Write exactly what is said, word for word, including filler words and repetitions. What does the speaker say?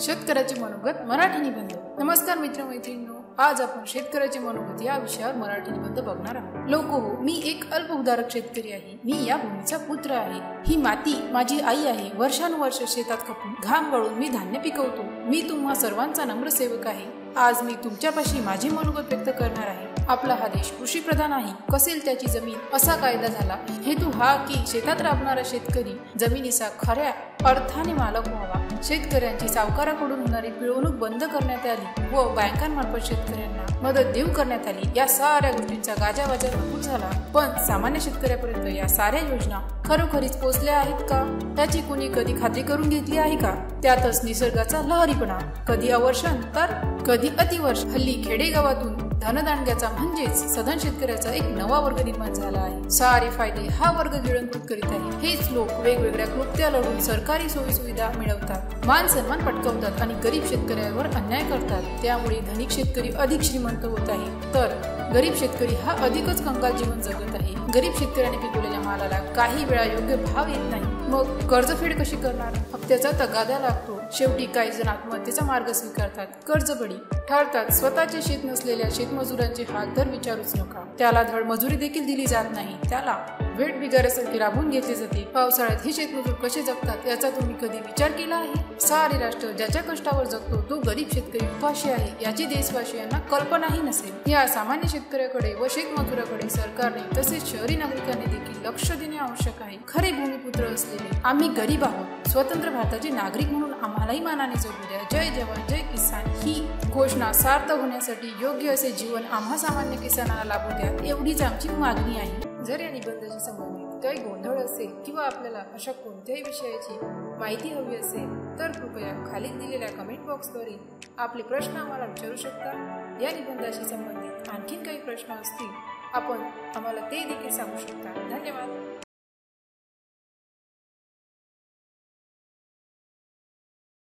शेतकऱ्याचे मनोगत मराठी निबंध। नमस्कार मित्र मैत्रिणींनो, आज आपण शेतकऱ्याचे मनोगत या विषयावर मराठी निबंध बघणार आहोत। लोको हो, मी एक अल्प उदारक शेतकरी आहे। मी या भूमीचा पुत्र आहे। ही माती माझी आई आहे। वर्षानुवर्ष शेतात खपून घाम गळून मी धान्य पिकवतो। मी तुम्हा सर्वांचा नम्र सेवक आहे। आज मी तुमच्यापाशी माझे मनोगत व्यक्त करणार आहे। आपला हा देश कृषी प्रधान आहे। कसेल त्याची जमीन असा कायदा झाला। हेतू हा की शेतात राबणारा शेतकरी जमिनीचा खऱ्या अर्थाने मालक व्हावा। शेतकऱ्यांची सावकाराकडून होणारी पिळवणूक बंद करण्यात आली व बँकांमार्फत शेतकऱ्यांना मदत देऊ करण्यात आली। या साऱ्या गोष्टींचा गाजावाजा भरपूर झाला, पण सामान्य शेतकऱ्यापर्यंत या साऱ्या योजना खरोखरीच पोहोचल्या आहेत का? त्याची कुणी कधी खात्री करून घेतली आहे का? त्यातच निसर्गाचा लहरीपणा, कधी अवर्षण तर कधी अतिवर्ष। हल्ली खेडेगावातून धनदांडग्याचा म्हणजेच सधन शेतकऱ्याचा एक नवा वर्ग निर्माण झाला आहे। सारे फायदे हा वर्ग गिळंकृत करीत आहे। हेच लोक वेगवेगळ्या कृत्या लढून सरकारी सोयी सुविधा मिळवतात, मान सन्मान पटकावतात आणि गरीब शेतकऱ्यावर अन्याय करतात। त्यामुळे धनिक शेतकरी अधिक श्रीमंत होत आहे, तर गरीब शेतकरी हा अधिकच कंगाल जीवन जगत आहे। गरीब शेतकऱ्याने पिकवलेल्या मालाला काही वेळा योग्य भाव येत नाही, मग कर्जफेड कशी करणार? हप्त्याचा तगादा लागतो। शेवटी काही जण आत्महत्येचा मार्ग स्वीकारतात, कर्जबळी ठरतात। स्वतःचे शेत नसलेल्या शेतमजुरांचे हाल तर विचारूच नका। त्याला धड मजुरी देखील दिली जात नाही, त्याला वेट बिगाऱ्यासारखे राबवून घेतले जाते। पावसाळ्यात हे शेतमजूर कसे जगतात याचा तुम्ही कधी विचार केला आहे? सारे राष्ट्र ज्याच्या कष्टावर जगतो तो गरीब शेतकरी उपाशी आहे याची देशवासियांना कल्पनाही नसेल। या सामान्य शेतकऱ्याकडे व शेतमजुराकडे सरकारने तसेच शहरी नागरिकांनी देखील लक्ष देणे आवश्यक आहे। खरे भूमिपुत्र असलेले आम्ही गरीब आहोत। स्वतंत्र भारताचे नागरिक म्हणून आम्हालाही मानाने जगू द्या। जय जवान जय किसान ही घोषणा सार्थ होण्यासाठी योग्य असे जीवन आम्हा सामान्य किसानांना लाभू द्या, एवढीच आमची मागणी आहे। जर या निबंधाशी संबंधित काही गोंधळ असेल किंवा आपल्याला अशा कोणत्याही विषयाची माहिती हवी असेल तर कृपया खाली दिलेल्या कमेंट बॉक्सद्वारे आपले प्रश्न आम्हाला विचारू शकता। या निबंधाशी संबंधित आणखीन काही प्रश्न असतील आपण आम्हाला ते देखील सांगू शकता। धन्यवाद।